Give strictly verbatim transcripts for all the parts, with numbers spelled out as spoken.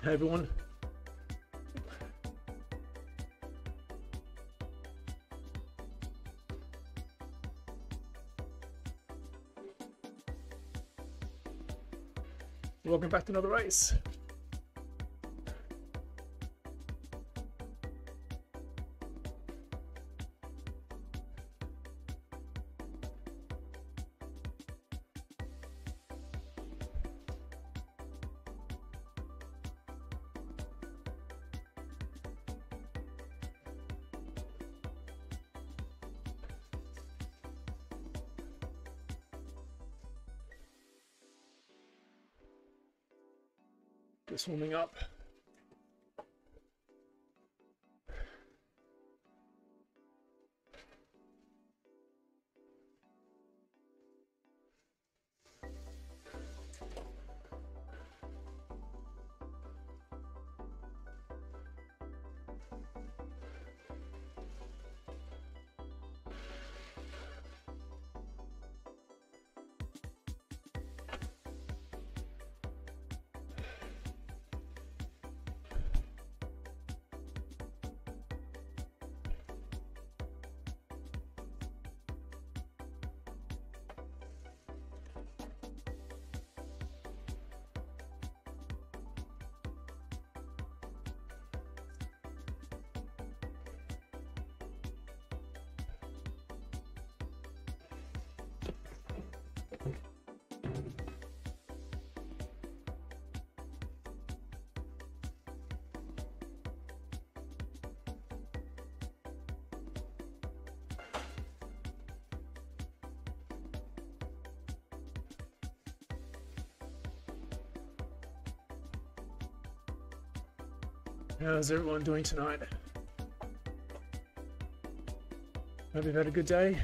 Hey everyone. Welcome back to another race. Just warming up. How's everyone doing tonight? Hope you've had a good day.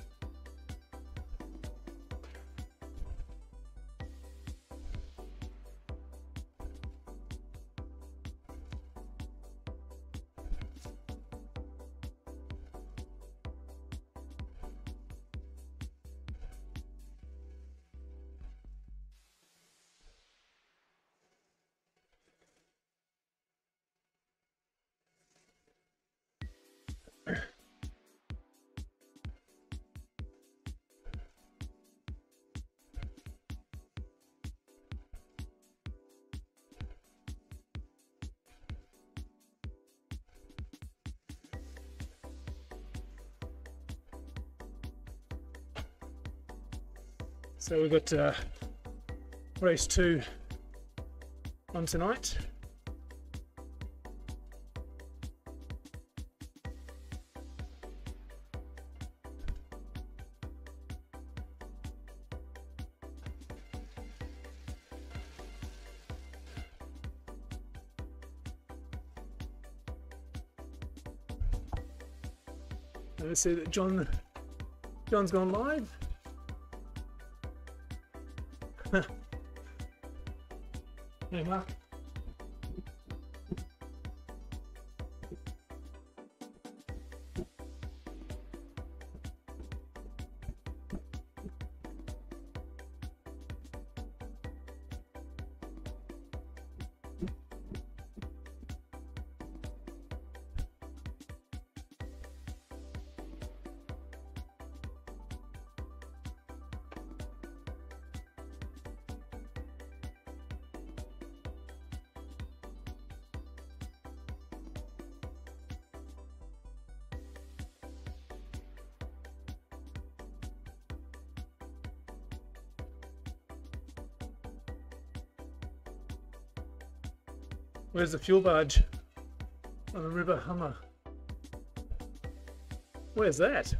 So we've got uh, race two on tonight. And let's see that John, John's gone live. Hey, Mark. Where's the fuel barge on the River Hummer? Where's that?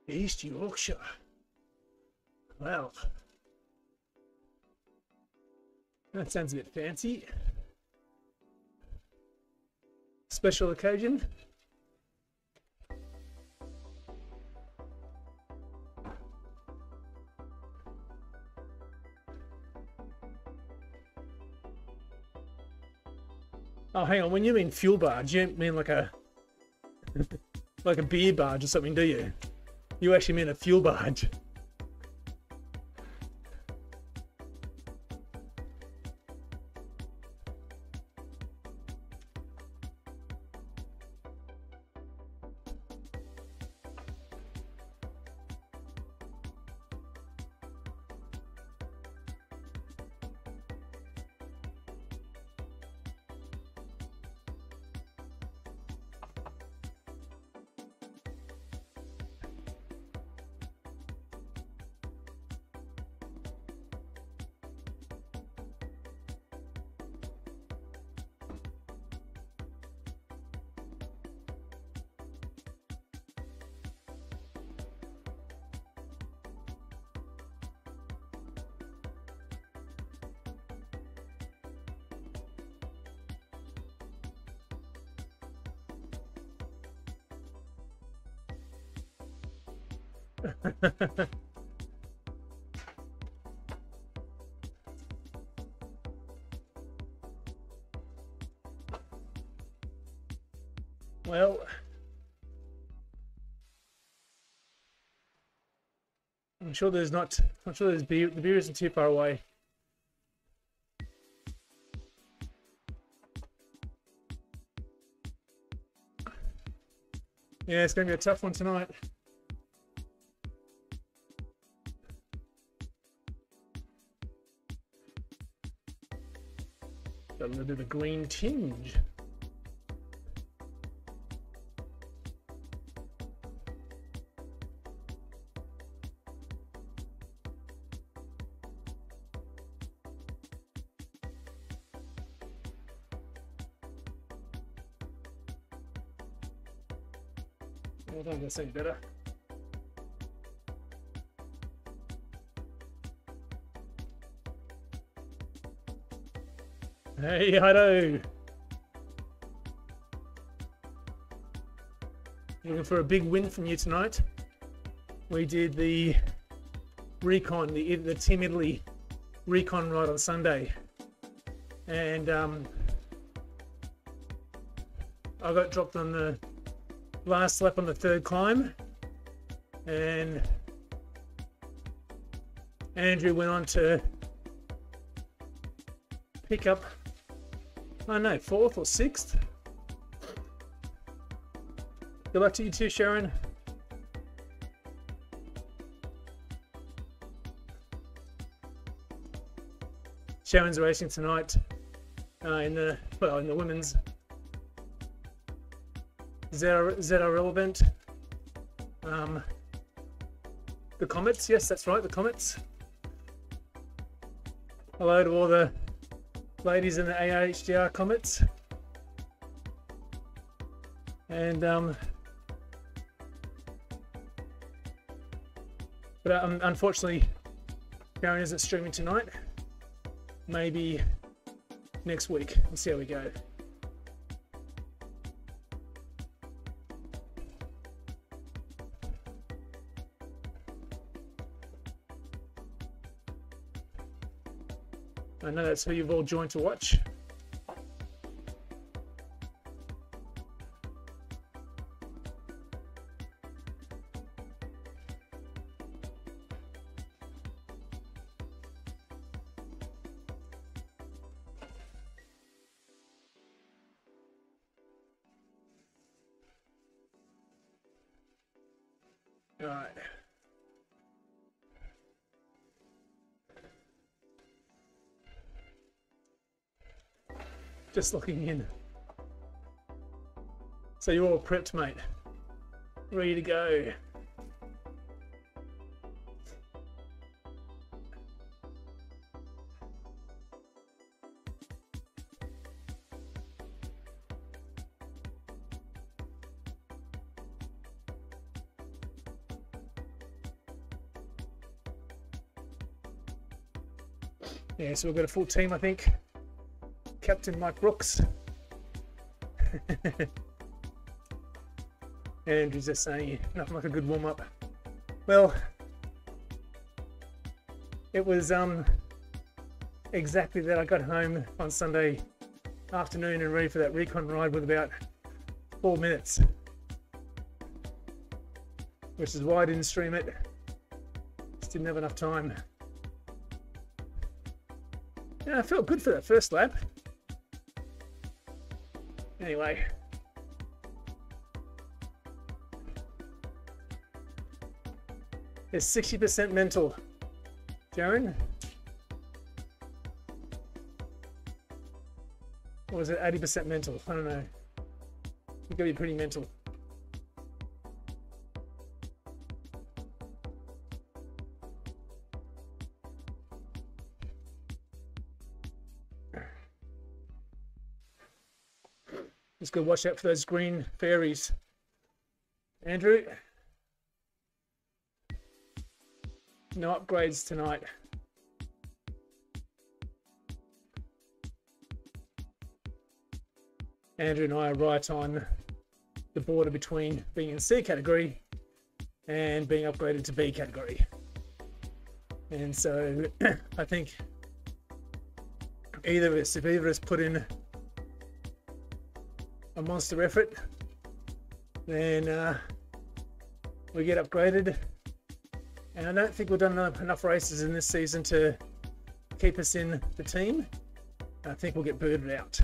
East Yorkshire. Well, that sounds a bit fancy. Special occasion. Oh, hang on. When you mean fuel barge, you don't mean like a like a beer barge or something, do you? You actually mean a fuel barge. Well, I'm sure there's not. I'm sure there's beer. The beer isn't too far away. Yeah, it's going to be a tough one tonight. Got a little bit of a green tinge. I think that's any better. Hey, hello. Looking for a big win from you tonight. We did the recon, the, the Team Italy recon ride on Sunday. And um, I got dropped on the last lap on the third climb, and Andrew went on to pick up, I don't know, fourth or sixth. Good luck to you too, Sharon. Sharon's racing tonight uh, in the well in the women's Z R L event. Um, the Comets, yes, that's right, the Comets. Hello to all the ladies in the A R H D R Comets. And um, but um, unfortunately, Sharon isn't streaming tonight. Maybe next week. We'll see how we go. I know that's who you've all joined to watch. All right. Just looking in. So you're all prepped, mate. Ready to go. Yeah, so we've got a full team, I think. Captain Mike Brooks. Andrew's just saying, nothing like a good warm-up. Well, it was um, exactly that. I got home on Sunday afternoon and ready for that recon ride with about four minutes. Which is why I didn't stream it. Just didn't have enough time. Yeah, I felt good for that first lap. Anyway. It's sixty percent mental. Jaron? Or was it eighty percent mental? I don't know. It's gonna be pretty mental. Just gotta watch out for those green fairies. Andrew? No upgrades tonight. Andrew and I are right on the border between being in C category and being upgraded to B category. And so I think either of us, if either of us put in a monster effort, then uh, we get upgraded. And I don't think we've done enough, enough races in this season to keep us in the team. I think we'll get booted out.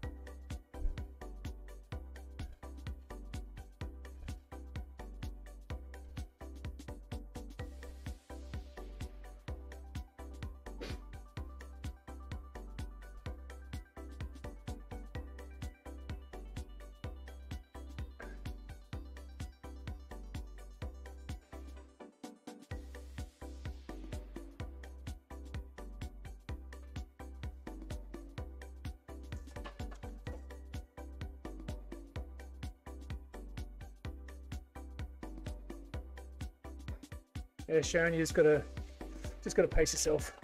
Yeah, Sharon, you just gotta, just gotta pace yourself.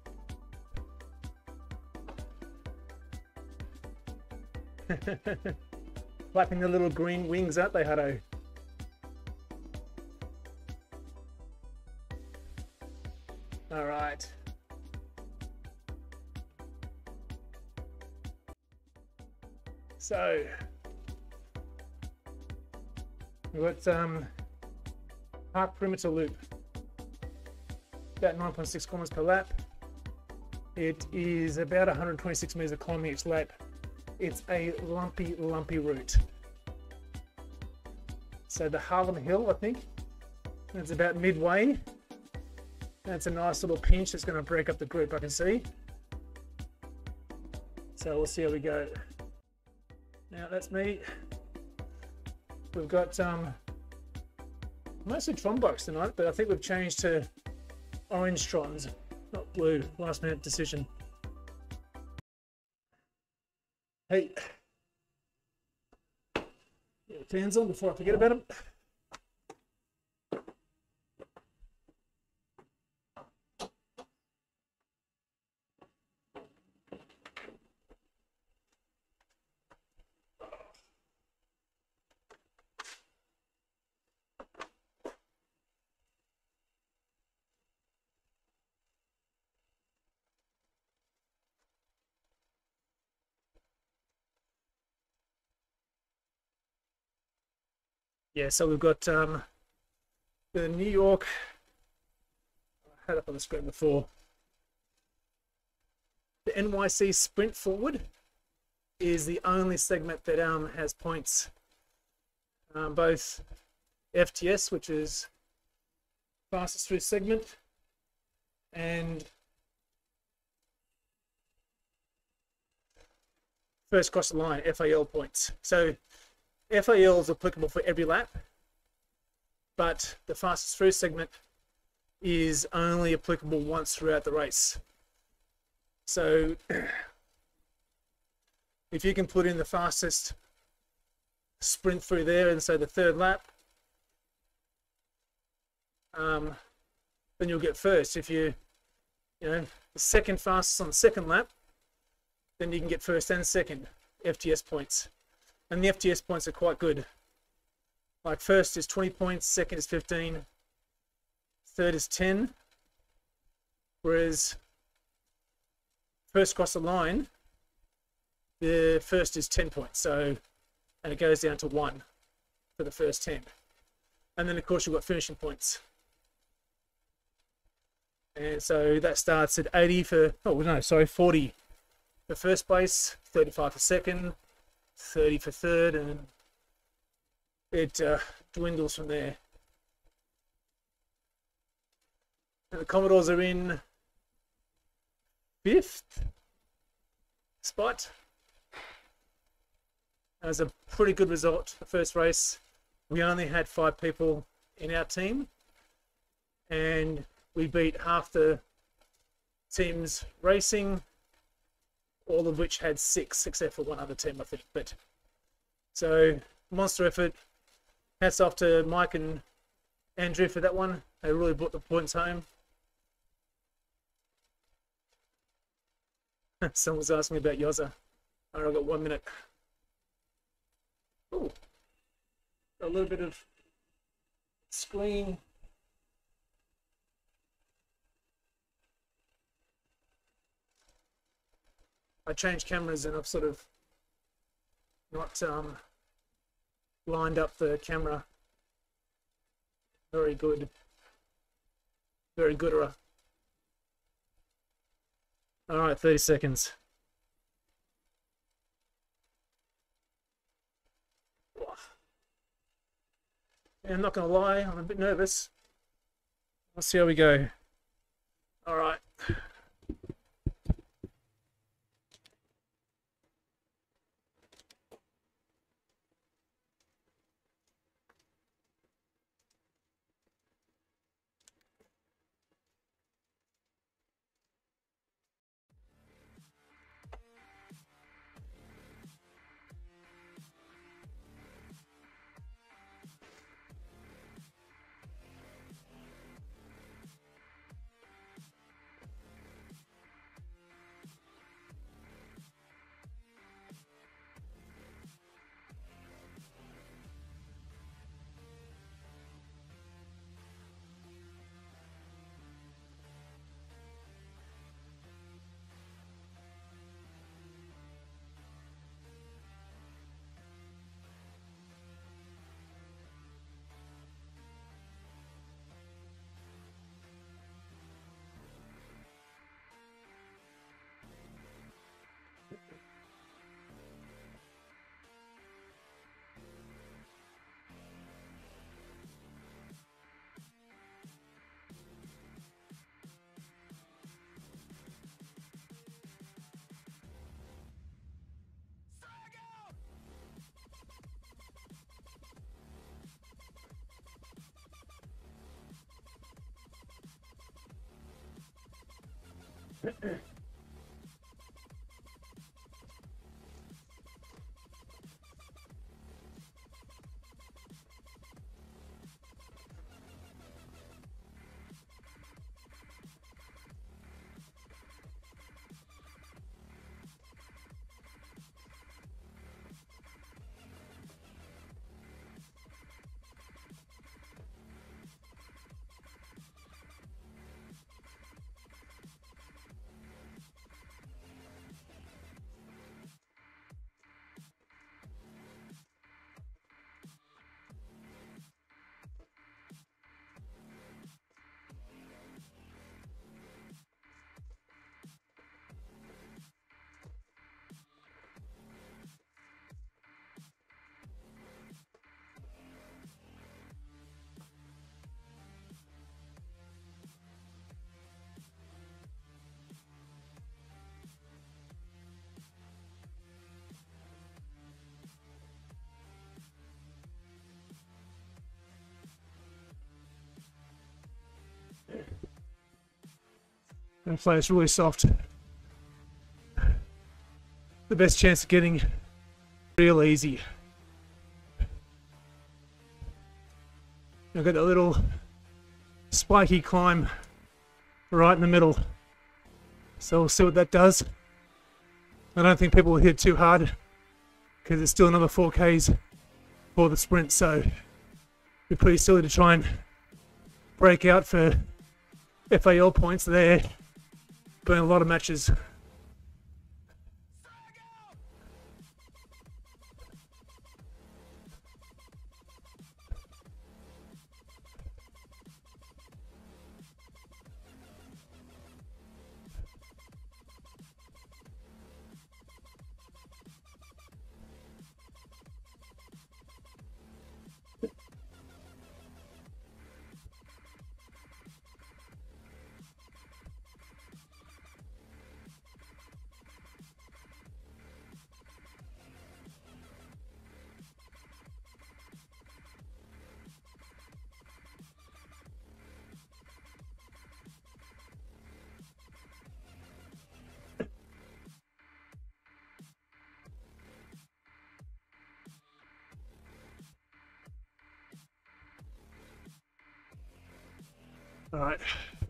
Flapping the little green wings, aren't they, Hutto? All right. So we've got um, park perimeter loop. About nine point six kilometers per lap. It is about one hundred twenty-six meters of climbing each lap. It's a lumpy, lumpy route. So the Harlem Hill, I think, it's about midway. That's a nice little pinch that's going to break up the group, I can see. So we'll see how we go. Now that's me. We've got um, mostly Tron bikes tonight, but I think we've changed to orange Trons, not blue. Last minute decision. Hey, get the fans on before I forget about them. Yeah, so we've got um, the New York, I had it up on the screen before, the N Y C Sprint Fwd is the only segment that um, has points, um, both F T S, which is fastest through segment, and first cross the line, F A L points. So F A L is applicable for every lap, but the fastest through segment is only applicable once throughout the race. So if you can put in the fastest sprint through there, and so the third lap, um, then you'll get first. If you you know, the second fastest on the second lap, then you can get first and second F T S points. And the F T S points are quite good. Like first is twenty points, second is fifteen, third is ten. Whereas first across the line, the first is ten points. So, and it goes down to one for the first ten. And then of course you've got finishing points. And so that starts at eighty for, oh no, sorry, forty for first place, thirty-five for second, thirty for third, and it uh, dwindles from there. And the Commodores are in fifth spot. That was a pretty good result. The first race, we only had five people in our team, and we beat half the teams racing, all of which had six, except for one other team, I think. But so, monster effort. Hats off to Mike and Andrew for that one. They really brought the points home. Someone was asking me about Yozza. All right, I've got one minute. Ooh, a little bit of screen. I changed cameras and I've sort of not um, lined up the camera. Very good. Very good. All right, thirty seconds. And I'm not going to lie, I'm a bit nervous. Let's see how we go. All right. And play is really soft. The best chance of getting real easy. I've got a little spiky climb right in the middle. So we'll see what that does. I don't think people will hit too hard because it's still another four Ks for the sprint, so it'd be pretty silly to try and break out for F A L points there. Doing a lot of matches. All right.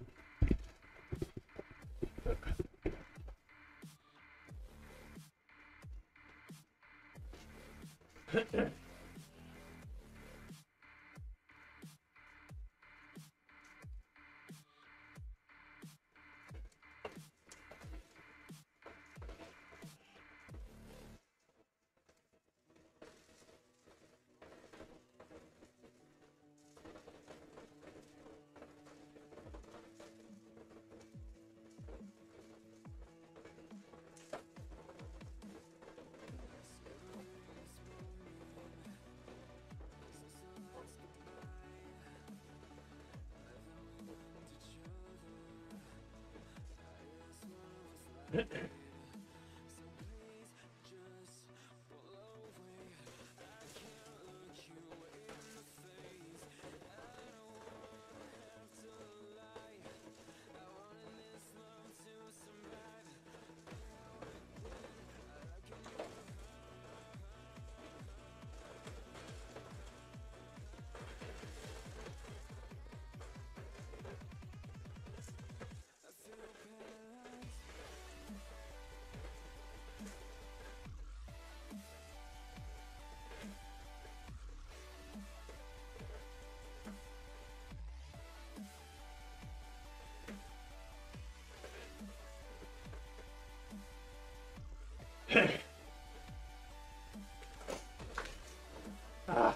Ah.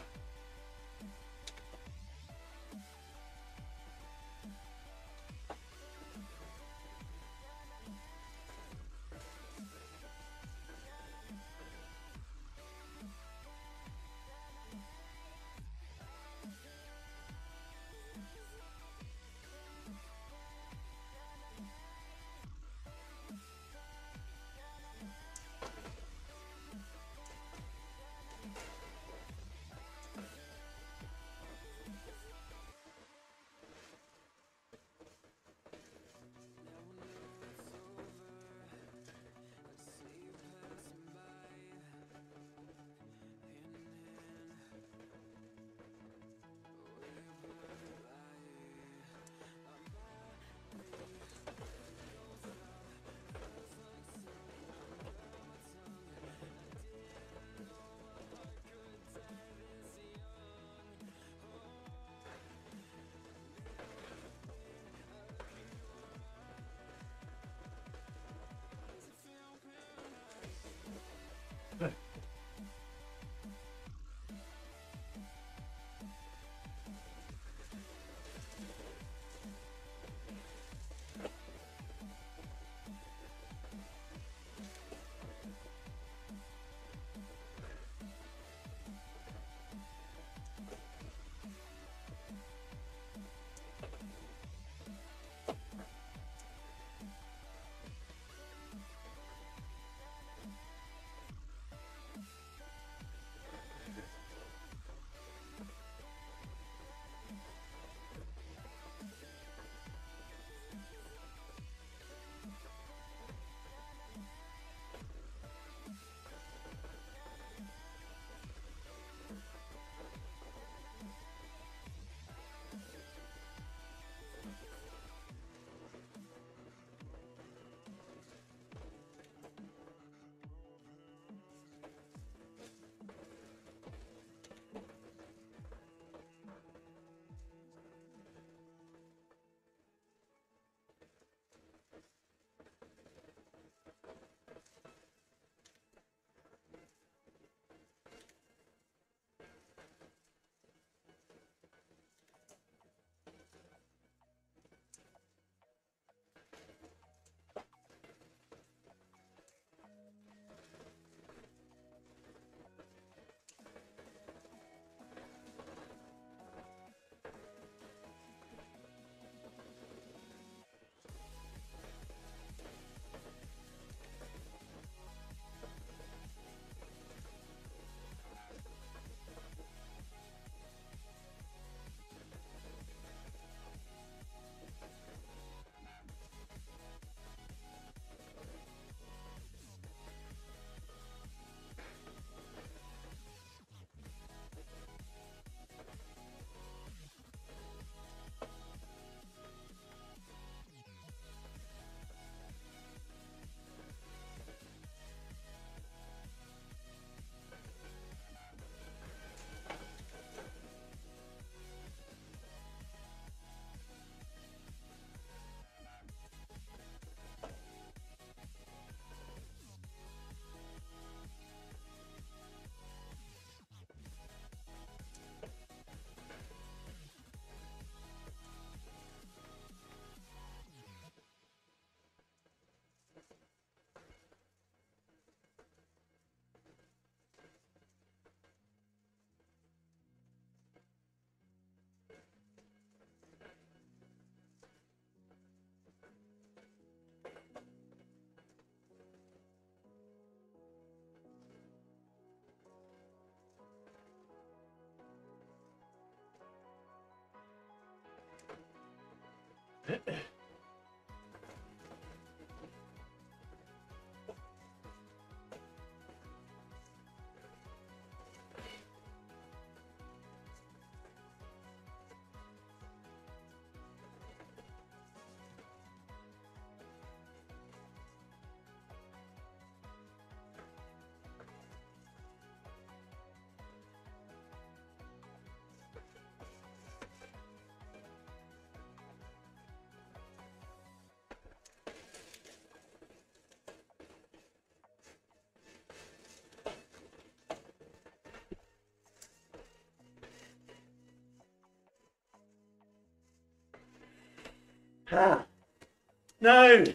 Ah. No!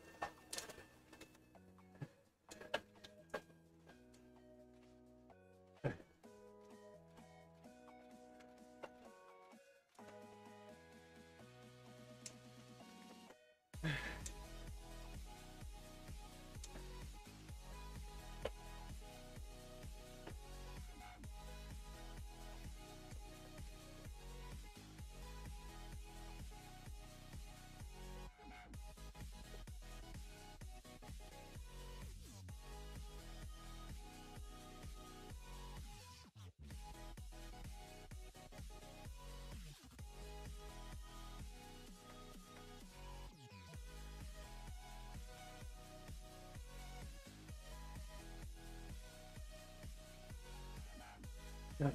Yeah.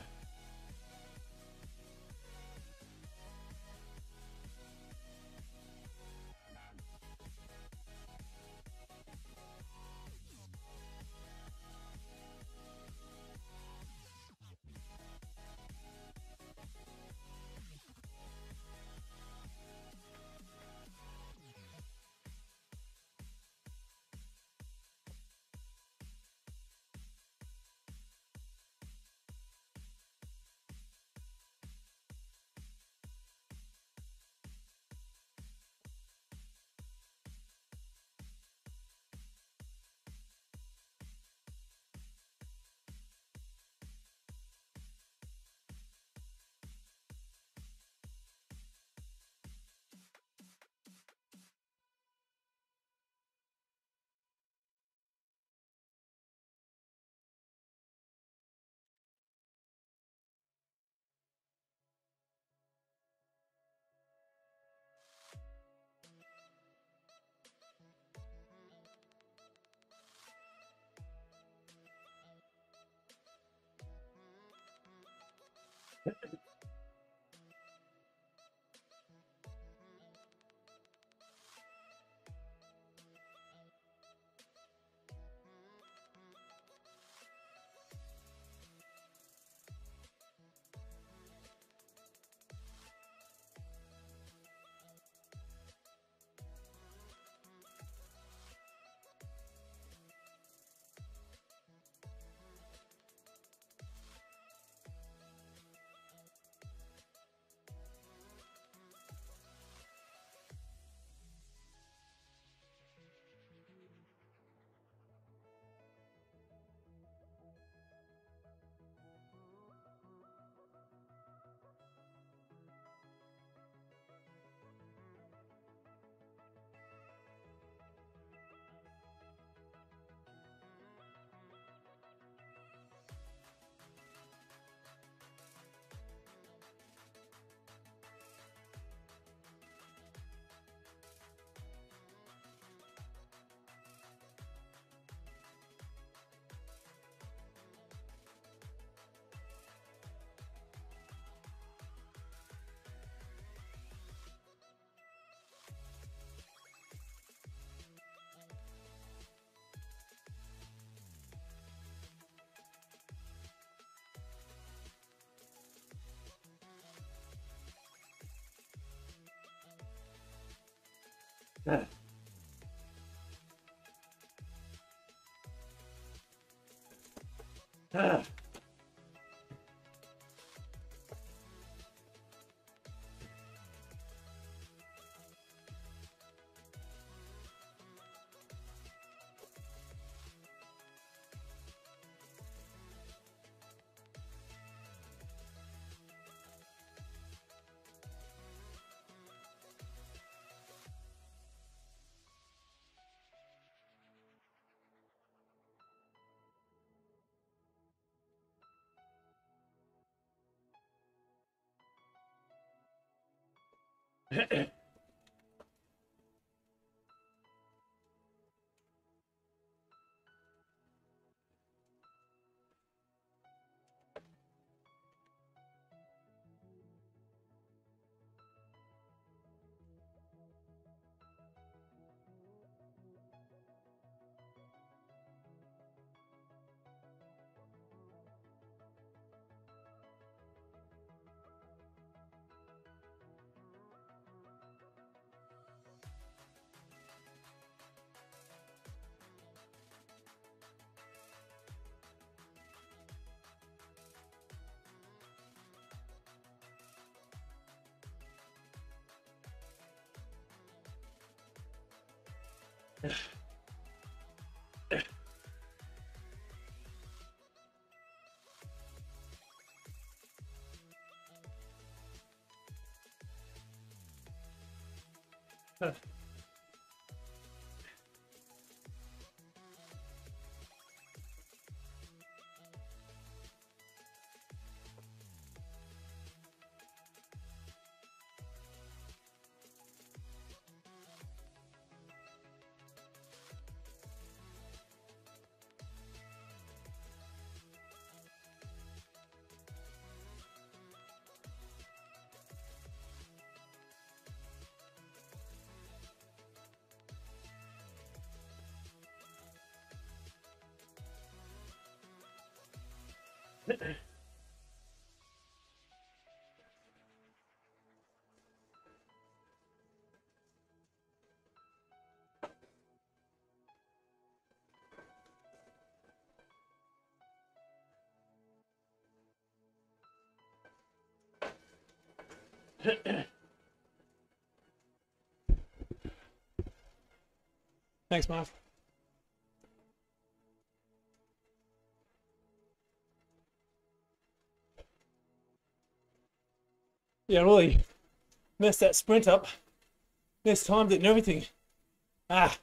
Ah. Ah. Thanks, Marv. Yeah, really messed that sprint up. Mistimed it and everything. Ah.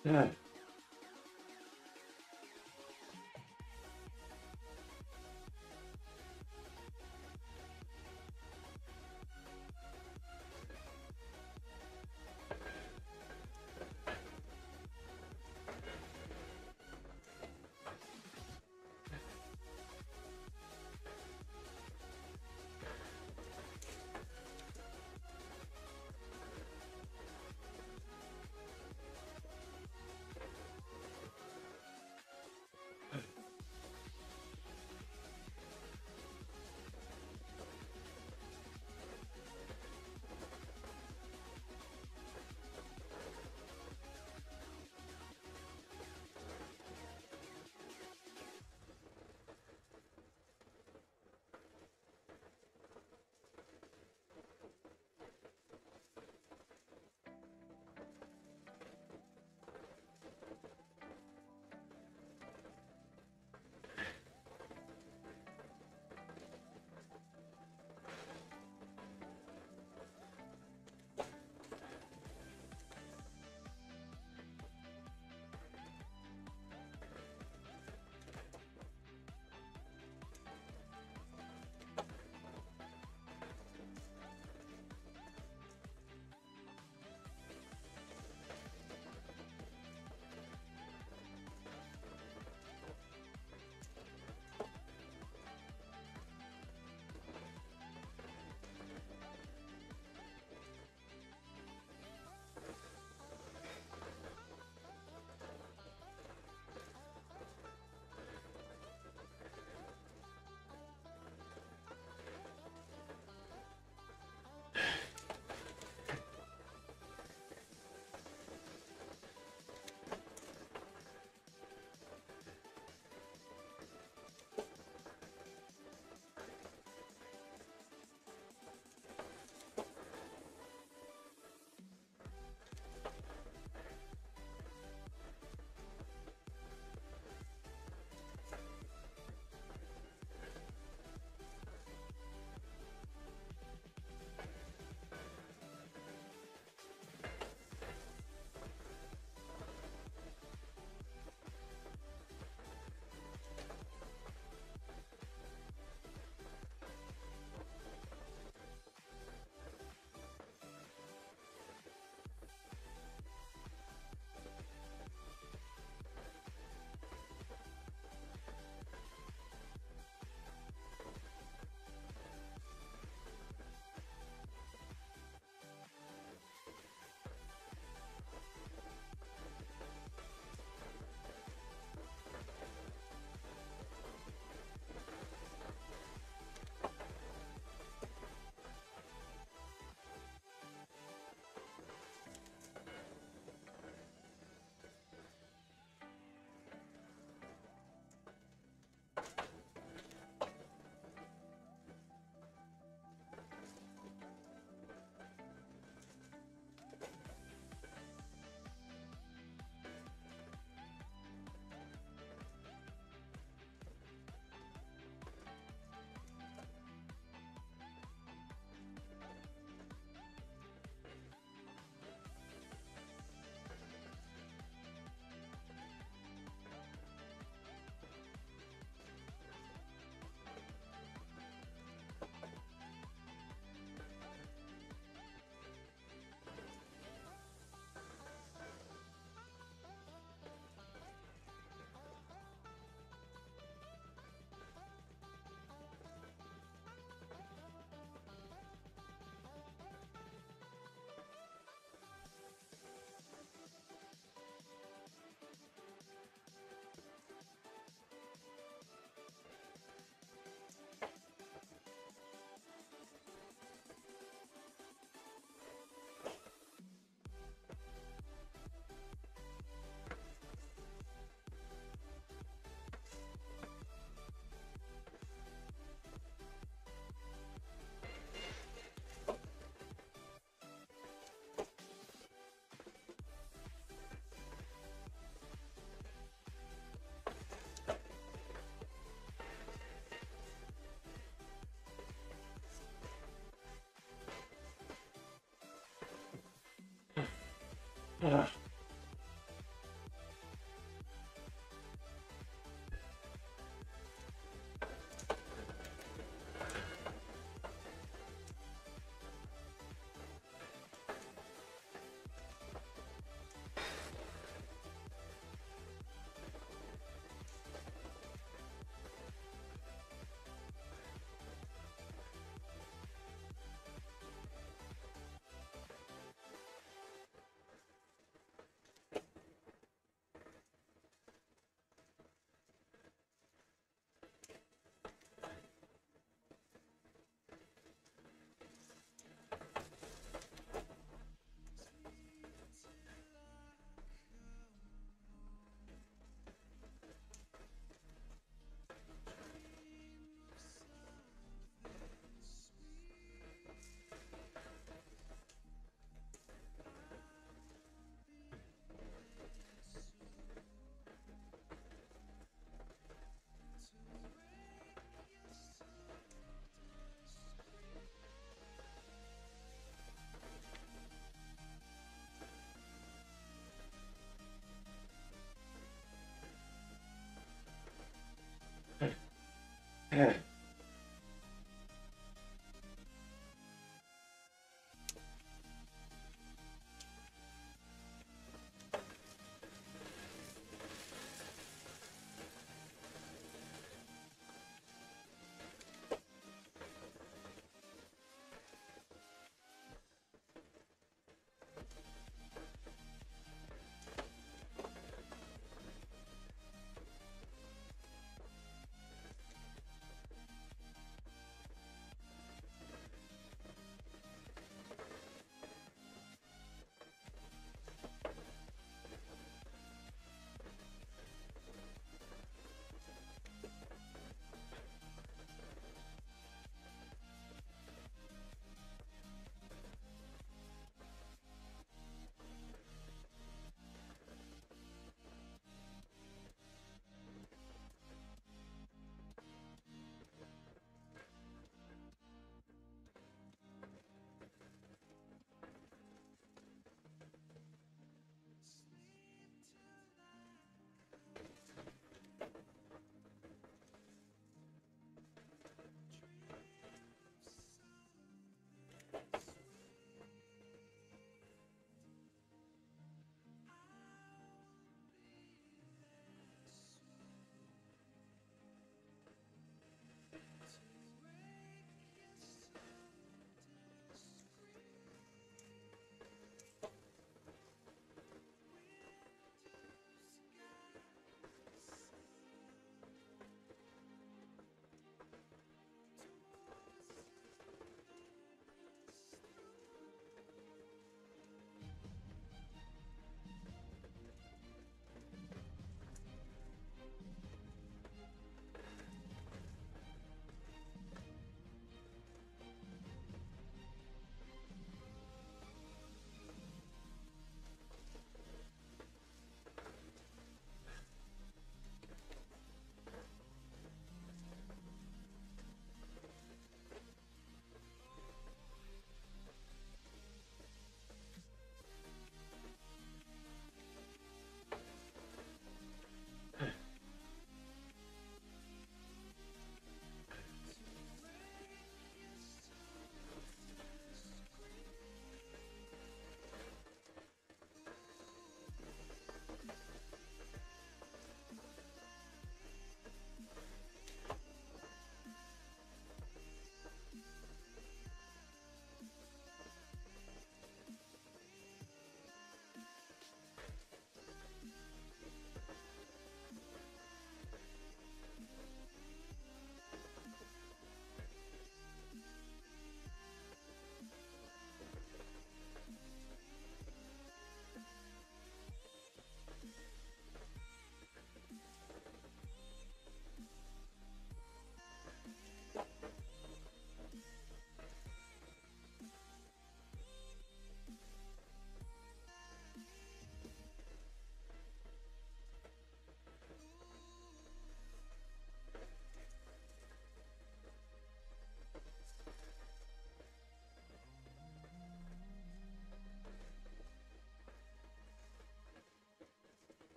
Yeah.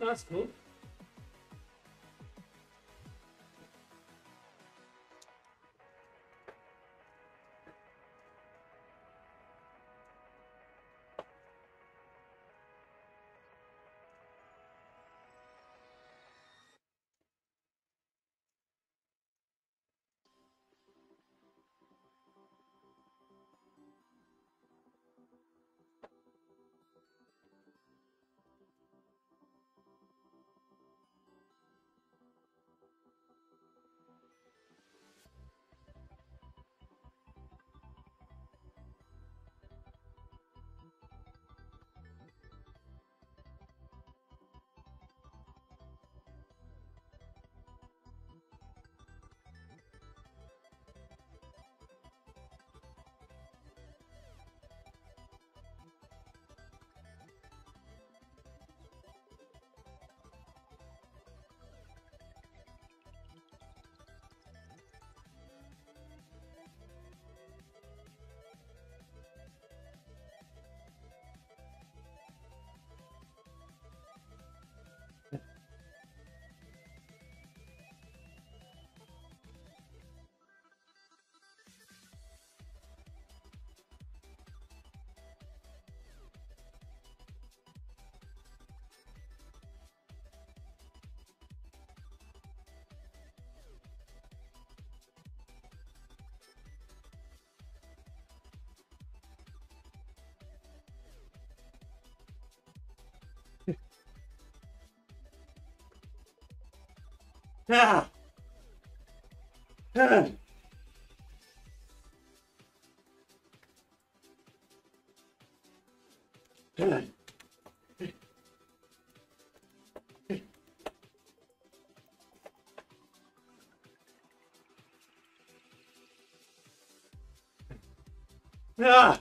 That's cool. Ah. Ah. Ah. Ah.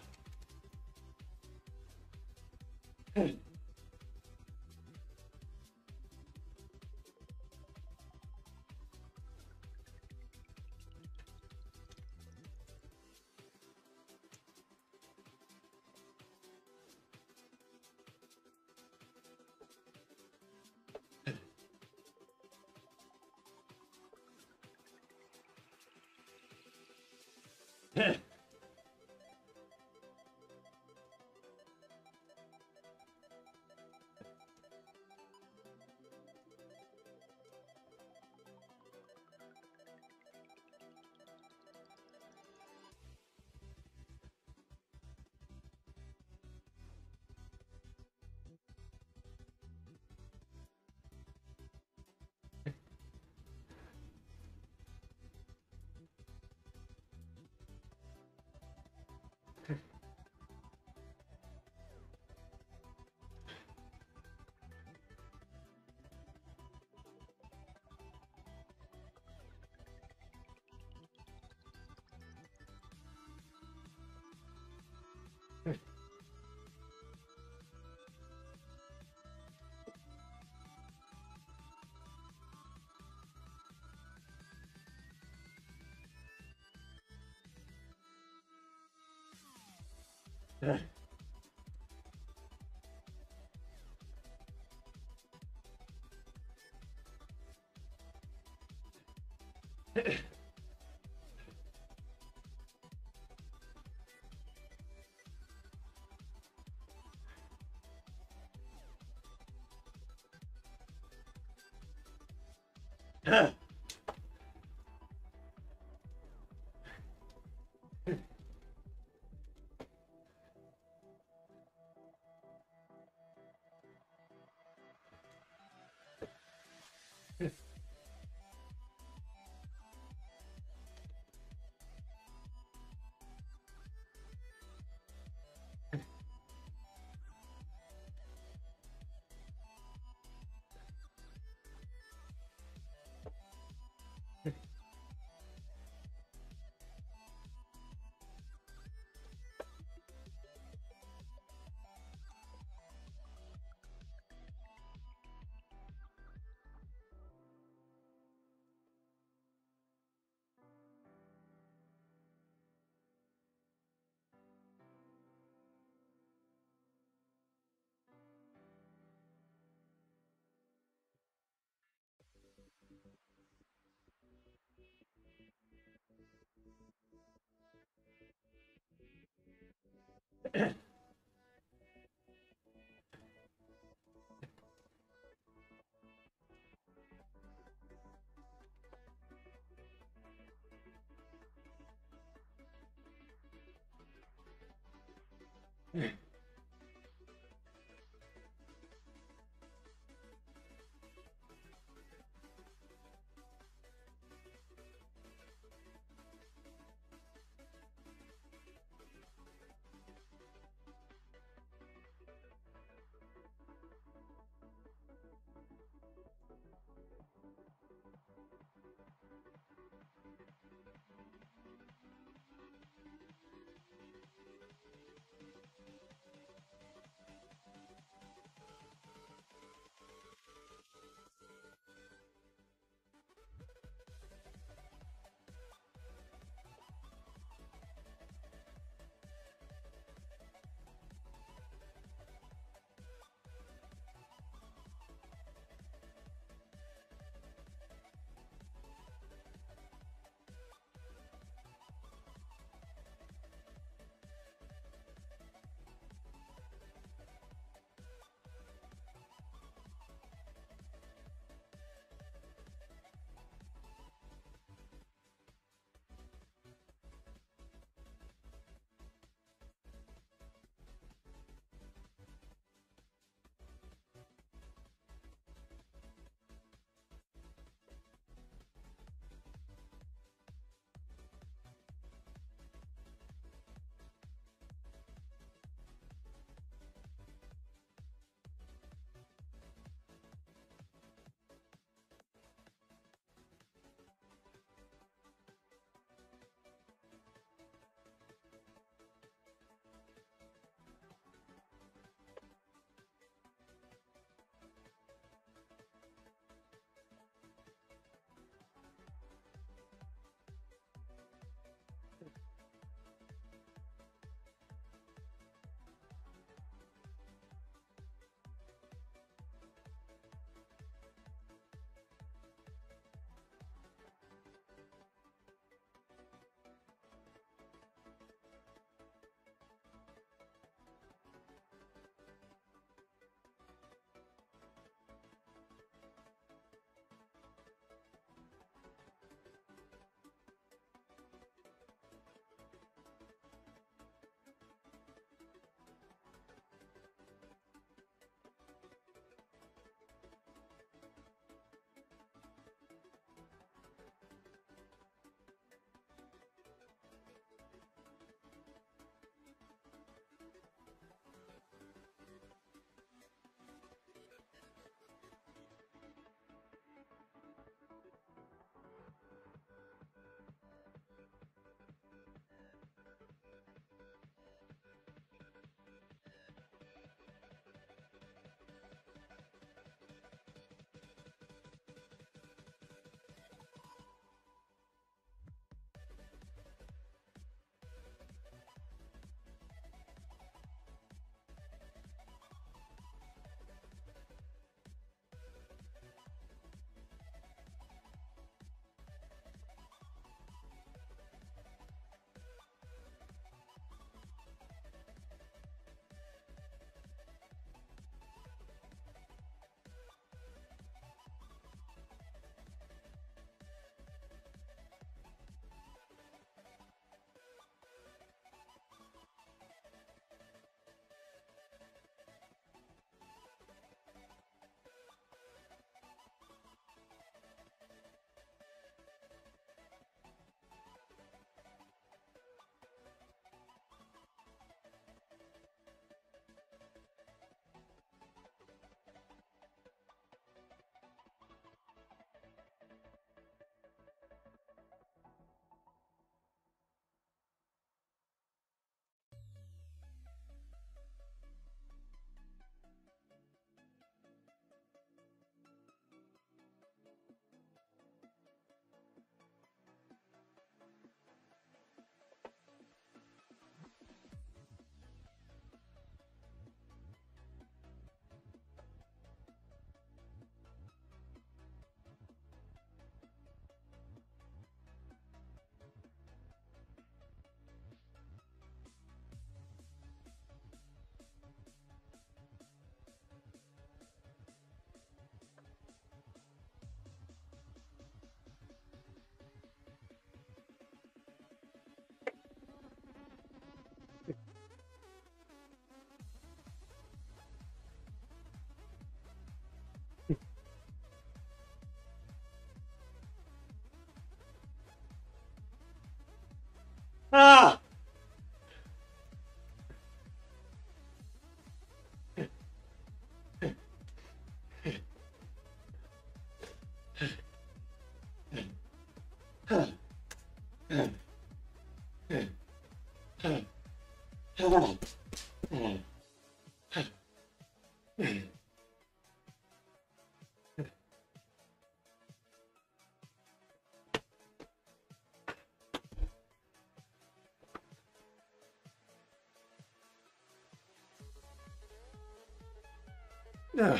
Ugh.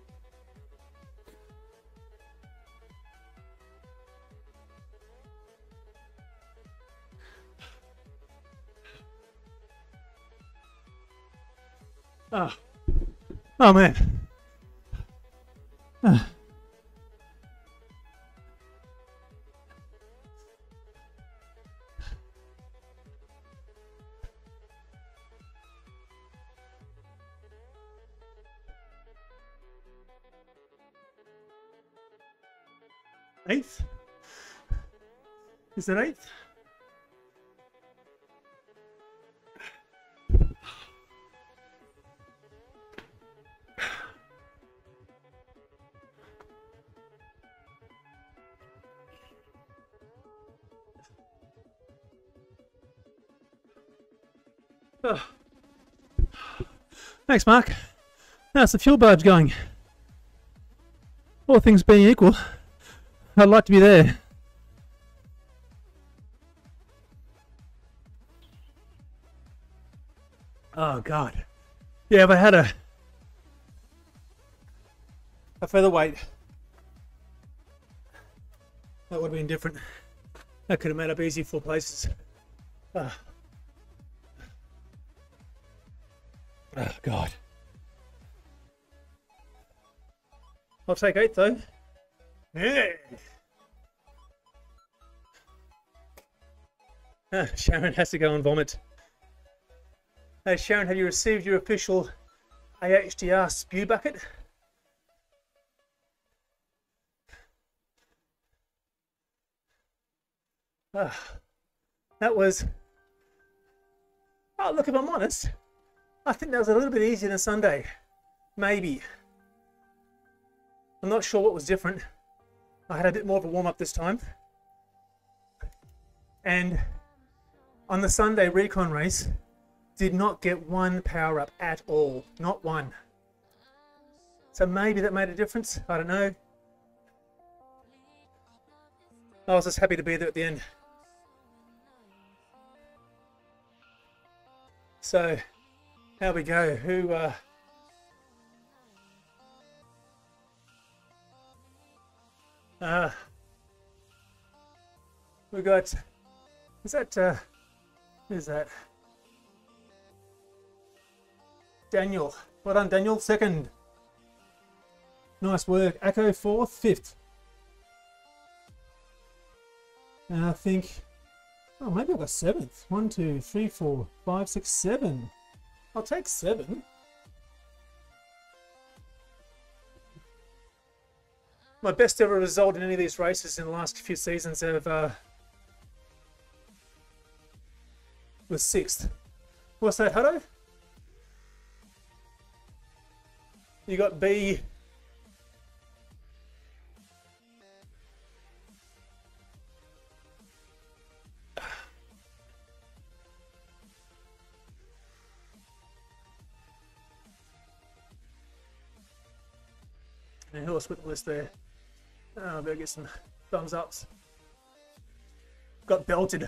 Oh, oh man. Ah. Eighth? Is that eighth? Oh. Thanks, Mark. How's the fuel barge going? All things being equal, I'd like to be there. Oh God. Yeah, if I had a a featherweight, that would have been different. That could have made up easy four places. Oh, oh God. I'll take eight though. Yeah. Ah, Sharon has to go and vomit. Hey Sharon, have you received your official A H D R spew bucket? Ah, that was... Oh, look, if I'm honest, I think that was a little bit easier than Sunday. Maybe. I'm not sure what was different. I had a bit more of a warm-up this time. And on the Sunday recon race, did not get one power-up at all. Not one. So maybe that made a difference. I don't know. I was just happy to be there at the end. So, how we go? Who... Uh, Uh, we got, is that, uh, who's that? Daniel. Well done, Daniel. Second. Nice work. Echo fourth, fifth. And I think, oh, maybe I got seventh. One, two, three, four, five, six, seven. I'll take seven. My best ever result in any of these races in the last few seasons have uh, was sixth. What's that, Hutto? You got B. And who else with the list there? Oh, I better get some thumbs ups. Got belted.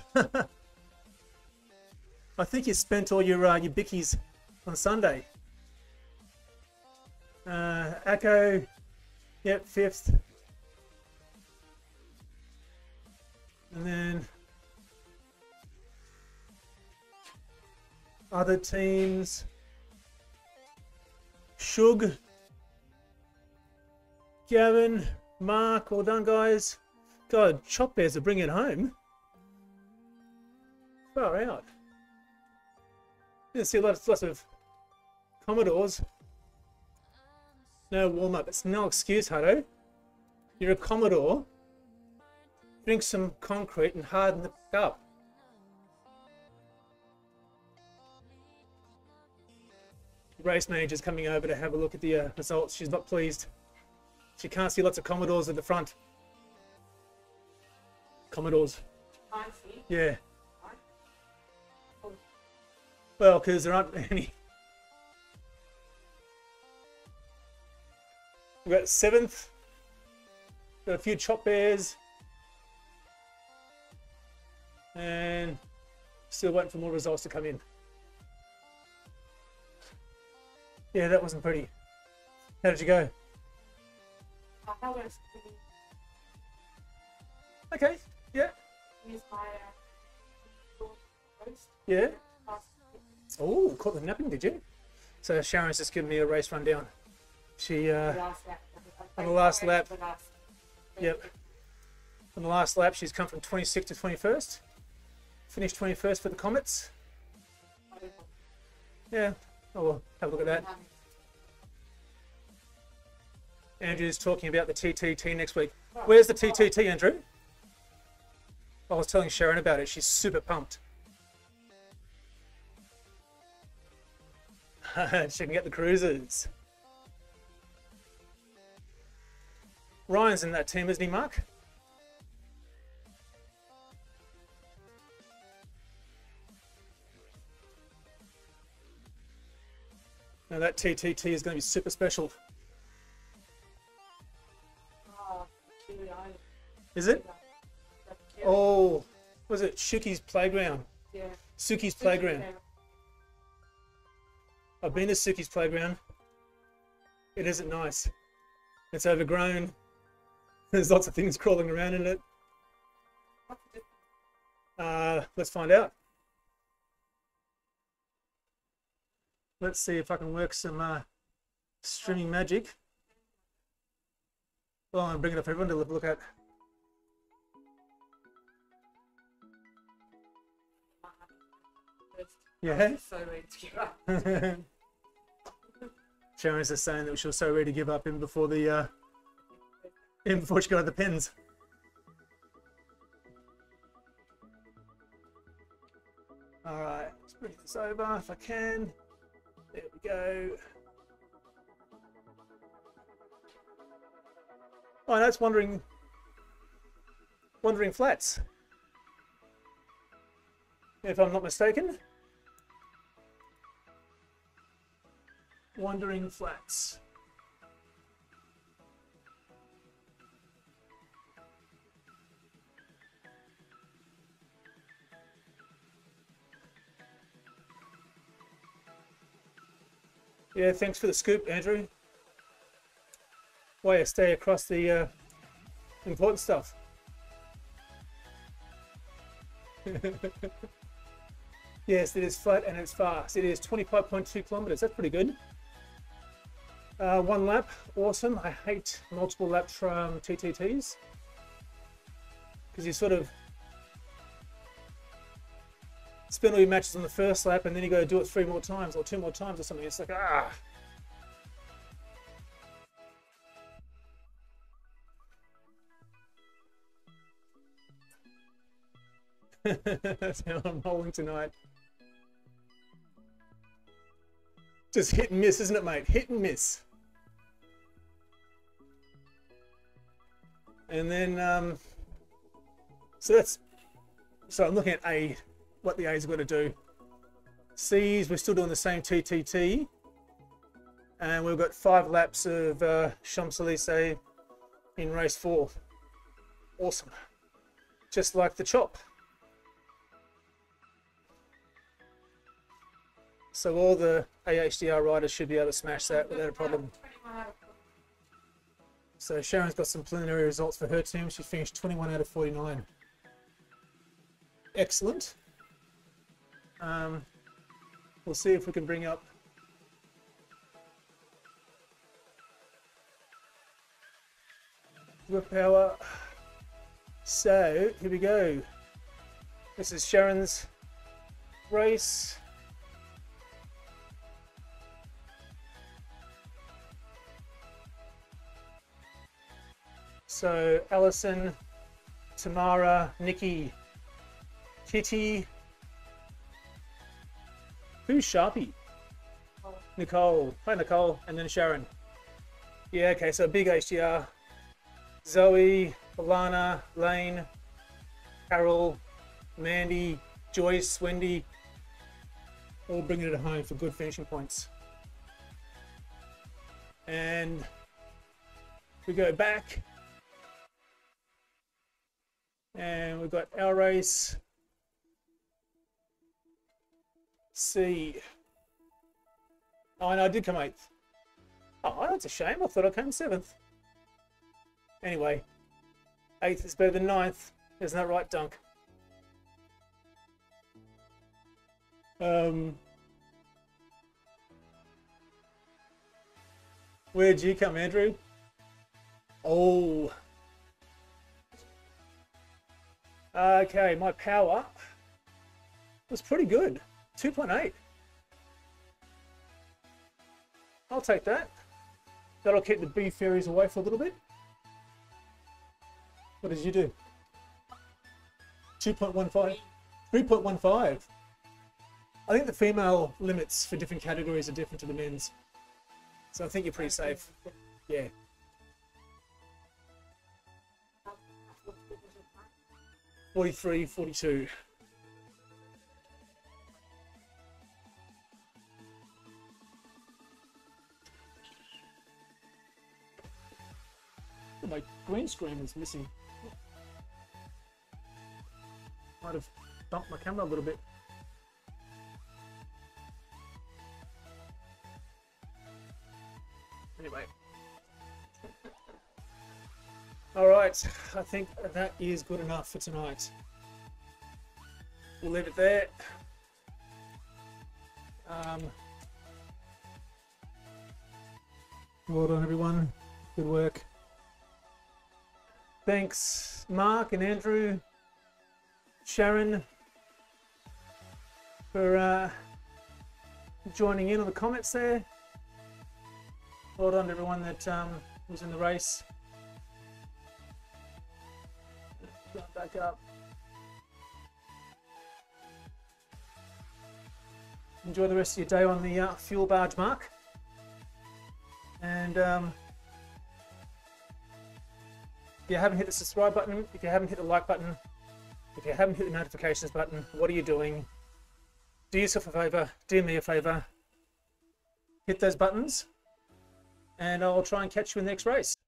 I think you spent all your uh, your bickies on Sunday. Uh, Acco, yep, fifth. And then other teams. Shug, Gavin, Mark, well done, guys. God, Chop Bears are bringing it home. Far out. You see lots, lots of Commodores. No warm up. It's no excuse, Hutto. You're a Commodore. Drink some concrete and harden the f up. Race manager's coming over to have a look at the uh, results. She's not pleased. She can't see lots of Commodores at the front. Commodores. I see. Yeah. Oh, Well, because there aren't any. We've got seventh. Got a few chop bears. And still waiting for more results to come in. Yeah, that wasn't pretty. How did you go? I thought it was pretty. Okay, yeah. Use my uh, post. Yeah. Last Oh, caught the napping, did you? So Sharon's just giving me a race rundown. She, uh, last lap. on the last lap. The last. Yep. On the last lap, she's come from twenty-sixth to twenty-first. Finished twenty-first for the Comets. Yeah. Oh, well, have a look at that. Andrew's talking about the T T T next week. Where's the T T T, Andrew? I was telling Sharon about it. She's super pumped. She can get the cruisers. Ryan's in that team, isn't he, Mark? Now that T T T is going to be super special. Oh, Kiwi Island. Is it? That's Kiwi. Oh, was it Shuki's Playground? Yeah. Suki's Playground. I've been to Suki's Playground. It isn't nice. It's overgrown. There's lots of things crawling around in it. What's the difference? Uh, let's find out. Let's see if I can work some uh, streaming magic. Well, I'm bringing it up for everyone to look at. Yeah. So ready to give up. Sharon's just saying that she was so ready to give up in before the uh, in before she got the pens. All right, let's bring this over if I can. There we go. Oh, no, it's wandering, wandering flats. If I'm not mistaken. Wandering flats. Yeah, thanks for the scoop, Andrew. Way to stay across the uh, important stuff. Yes, it is flat and it's fast. It is twenty-five point two kilometers. That's pretty good. Uh, one lap, awesome. I hate multiple lap um, T T Ts because you sort of spend all your matches on the first lap and then you got to do it three more times or two more times or something. It's like, ah. That's how I'm rolling tonight. Just hit and miss, isn't it, mate? Hit and miss. And then, um, so that's, so I'm looking at A, what the A's are going to do. C's, we're still doing the same T T T. And we've got five laps of uh, Champs-Élysées in race four. Awesome. Just like the chop. So all the A H D R riders should be able to smash that without a problem. So Sharon's got some preliminary results for her team. She finished twenty-one out of forty-nine. Excellent. Um, we'll see if we can bring up the power. So here we go. This is Sharon's race. So Alison, Tamara, Nikki, Kitty, who's Sharpie? Oh. Nicole. Hi Nicole, and then Sharon. Yeah, okay, so big H D R. Zoe, Alana, Lane, Carol, Mandy, Joyce, Wendy, all bringing it home for good finishing points. And we go back, and we've got our race. C. Oh, no, I did come eighth. Oh, that's a shame. I thought I came seventh. Anyway, eighth is better than ninth. Isn't that right, Dunk? Um, where'd you come, Andrew? Oh. Okay, my power was pretty good. two point eight. I'll take that. That'll keep the bee fairies away for a little bit. What did you do? two point one five. three point one five. I think the female limits for different categories are different to the men's. So I think you're pretty safe. Yeah. forty-three, forty-two. Oh, my green screen is missing. Might have bumped my camera a little bit. Anyway. All right, I think that is good enough for tonight. We'll leave it there. Um, well done, everyone. Good work. Thanks, Mark and Andrew, Sharon, for uh, joining in on the comments there. Well done to everyone that um, was in the race. Jump back up. Enjoy the rest of your day on the uh, fuel barge, Mark. And um, if you haven't hit the subscribe button, if you haven't hit the like button, if you haven't hit the notifications button, what are you doing? Do yourself a favour, do me a favour. Hit those buttons, and I'll try and catch you in the next race.